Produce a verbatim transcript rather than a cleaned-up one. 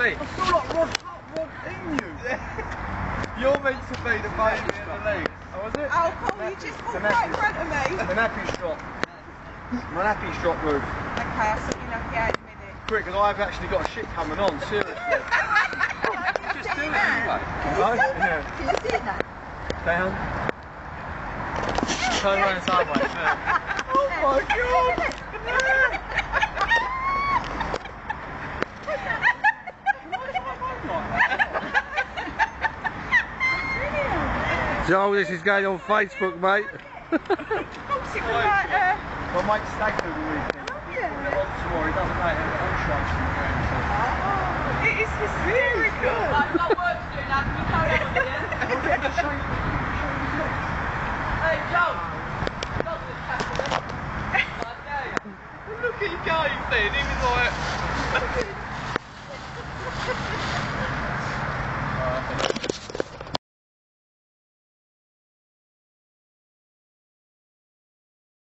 I feel like Rod, Rod in you. You're meant to be the baby in the league. Oh, was it? Oh, cool, you just walked right in front of me. The nappy strop. My nappy strop move. Okay, I'll sort your nappy out in a minute. Quick, because I've actually got shit coming on, seriously. Just do it anyway. Oh, yeah. Can you see that? Down. Turn around sideways, yeah. Oh my god! Joe, this is going on Facebook, mate. Like, uh, My mate's stag do the weekend. yeah. He doesn't know how to unshrunk some It is hysterical. I've got work to do now. Can you carry on with it? Hey, Joe. Not this capitalist. Look at you going, then. He was like...